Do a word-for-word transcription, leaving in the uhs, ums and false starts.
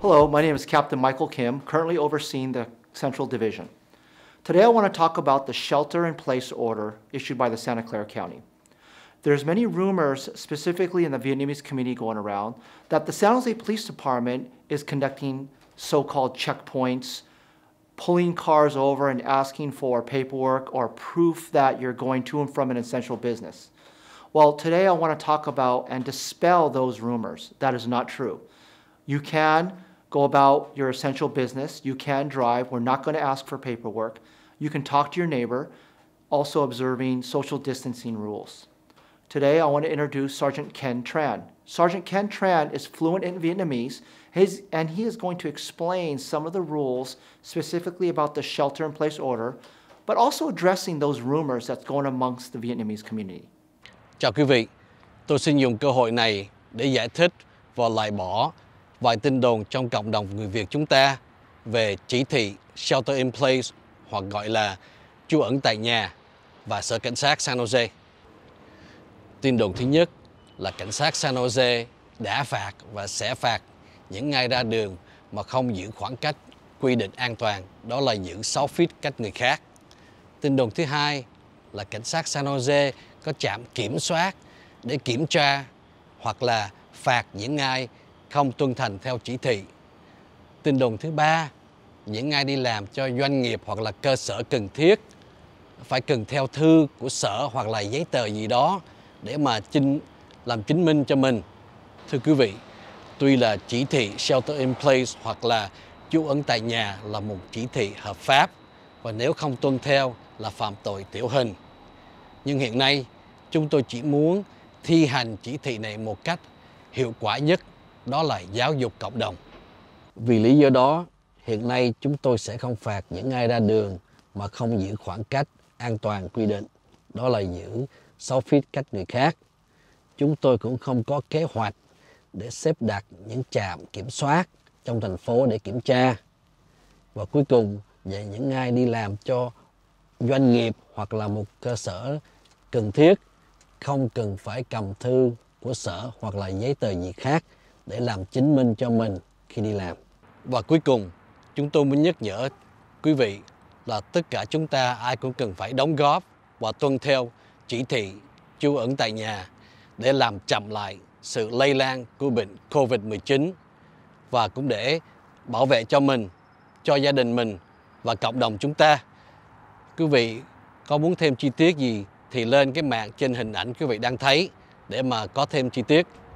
Hello, my name is Captain Michael Kim, currently overseeing the Central Division. Today I want to talk about the shelter-in-place order issued by the Santa Clara County. There's many rumors, specifically in the Vietnamese community going around, that the San Jose Police Department is conducting so-called checkpoints, pulling cars over and asking for paperwork or proof that you're going to and from an essential business. Well, today I want to talk about and dispel those rumors. That is not true. You can go about your essential business. You can drive. We're not going to ask for paperwork. You can talk to your neighbor, also observing social distancing rules. Today, I want to introduce Sgt Tran. Sgt Tran is fluent in Vietnamese, his, and he is going to explain some of the rules specifically about the shelter-in-place order, but also addressing those rumors that's going amongst the Vietnamese community. Chào quý vị, tôi xin dùng cơ hội này để giải thích và loại bỏ vài tin đồn trong cộng đồng người Việt chúng ta về chỉ thị Shelter in Place hoặc gọi là trú ẩn tại nhà và Sở Cảnh sát San Jose. Tin đồn thứ nhất là Cảnh sát San Jose đã phạt và sẽ phạt những ai ra đường mà không giữ khoảng cách quy định an toàn, đó là giữ sáu feet cách người khác. Tin đồn thứ hai là Cảnh sát San Jose có trạm kiểm soát để kiểm tra hoặc là phạt những ai không tuân thành theo chỉ thị. Tin đồn thứ ba, những ai đi làm cho doanh nghiệp hoặc là cơ sở cần thiết phải cần theo thư của sở hoặc là giấy tờ gì đó để mà chinh, làm chứng minh cho mình. Thưa quý vị, tuy là chỉ thị Shelter in Place hoặc là trú ẩn tại nhà là một chỉ thị hợp pháp và nếu không tuân theo là phạm tội tiểu hình. Nhưng hiện nay, chúng tôi chỉ muốn thi hành chỉ thị này một cách hiệu quả nhất, đó là giáo dục cộng đồng. Vì lý do đó, hiện nay chúng tôi sẽ không phạt những ai ra đường mà không giữ khoảng cách an toàn quy định, đó là giữ sáu feet cách người khác. Chúng tôi cũng không có kế hoạch để xếp đặt những trạm kiểm soát trong thành phố để kiểm tra. Và cuối cùng, về những ai đi làm cho doanh nghiệp hoặc là một cơ sở cần thiết, không cần phải cầm thư của sở hoặc là giấy tờ gì khác để làm chứng minh cho mình khi đi làm. Và cuối cùng, chúng tôi muốn nhắc nhở quý vị là tất cả chúng ta ai cũng cần phải đóng góp và tuân theo chỉ thị trú ẩn tại nhà để làm chậm lại sự lây lan của bệnh Covid mười chín và cũng để bảo vệ cho mình, cho gia đình mình và cộng đồng chúng ta. Quý vị có muốn thêm chi tiết gì thì lên cái mạng trên hình ảnh quý vị đang thấy để mà có thêm chi tiết.